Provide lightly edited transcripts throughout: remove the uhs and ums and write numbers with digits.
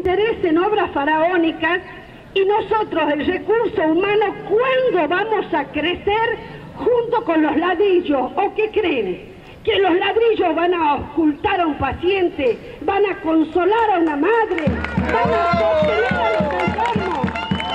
interés en obras faraónicas y nosotros, el recurso humano, ¿cuándo vamos a crecer junto con los ladrillos? ¿O qué creen? ¿Que los ladrillos van a ocultar a un paciente? ¿Van a consolar a una madre? ¿Van a sostener a los enfermos?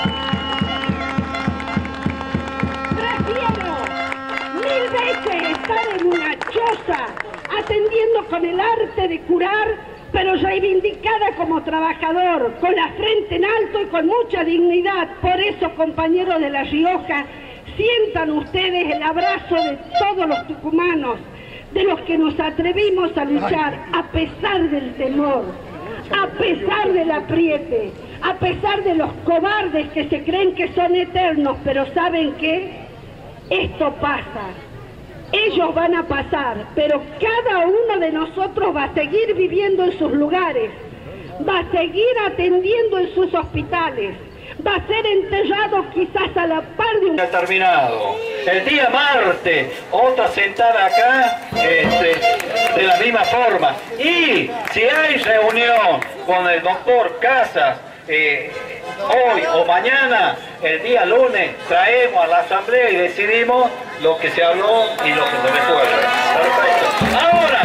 Prefiero 1000 veces estar en una choza atendiendo con el arte de curar, pero reivindicada como trabajador, con la frente en alto y con mucha dignidad. Por eso, compañeros de La Rioja, sientan ustedes el abrazo de todos los tucumanos, de los que nos atrevimos a luchar a pesar del temor, a pesar del apriete, a pesar de los cobardes que se creen que son eternos, pero ¿saben qué? Esto pasa. Ellos van a pasar, pero cada uno de nosotros va a seguir viviendo en sus lugares, va a seguir atendiendo en sus hospitales, va a ser enterrado quizás a la par de un... Terminado. El día martes, otra sentada acá, de la misma forma. Y si hay reunión con el doctor Casas, hoy o mañana, el día lunes, traemos a la asamblea y decidimos lo que se habló y lo que se resuelve. Perfecto. Ahora,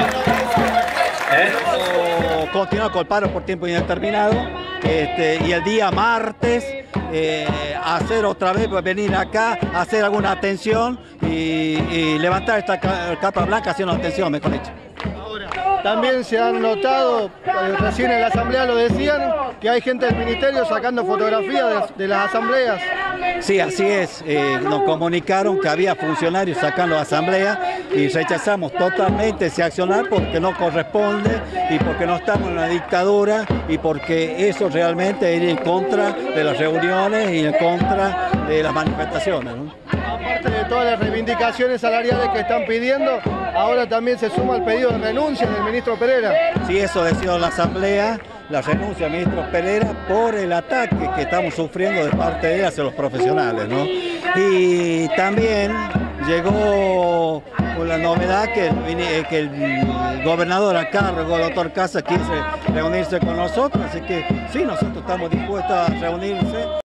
continuar con el paro por tiempo indeterminado, y el día martes hacer otra vez, venir acá, hacer alguna atención y levantar esta capa blanca haciendo atención, mejor dicho. También se han notado, recién en la asamblea lo decían, que hay gente del ministerio sacando fotografías de las asambleas. Sí, así es. Nos comunicaron que había funcionarios sacando asamblea y rechazamos totalmente ese accionar porque no corresponde y porque no estamos en una dictadura y porque eso realmente es en contra de las reuniones y en contra de las manifestaciones, ¿no? Aparte de todas las reivindicaciones salariales que están pidiendo, ahora también se suma el pedido de renuncia del ministro Pereira. Sí, eso decidió la asamblea, la renuncia del ministro Pereira por el ataque que estamos sufriendo de parte de él hacia los profesionales, ¿no? Y también llegó con la novedad que el gobernador acá, el doctor Casas, quiso reunirse con nosotros, así que sí, nosotros estamos dispuestos a reunirse.